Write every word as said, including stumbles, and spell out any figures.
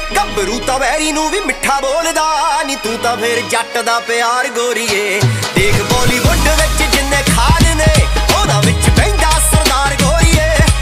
ਗੱਭਰੂ ਤਾਂ ਵੈਰੀ ਨੂੰ ਵੀ ਮਿੱਠਾ ਬੋਲਦਾ ਨੀ, ਤੂੰ ਤਾਂ ਫੇਰ ਜੱਟ ਦਾ ਪਿਆਰ ਗੋਰੀਏ।